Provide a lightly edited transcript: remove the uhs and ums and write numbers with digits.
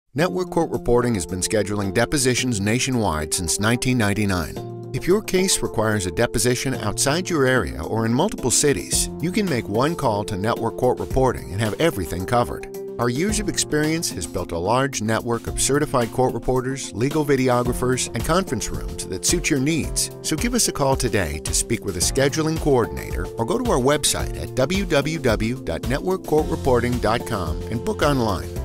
Network Court Reporting has been scheduling depositions nationwide since 1999. If your case requires a deposition outside your area or in multiple cities, you can make one call to Network Court Reporting and have everything covered. Our years of experience has built a large network of certified court reporters, legal videographers, and conference rooms that suit your needs. So give us a call today to speak with a scheduling coordinator or go to our website at www.networkcourtreporting.com and book online.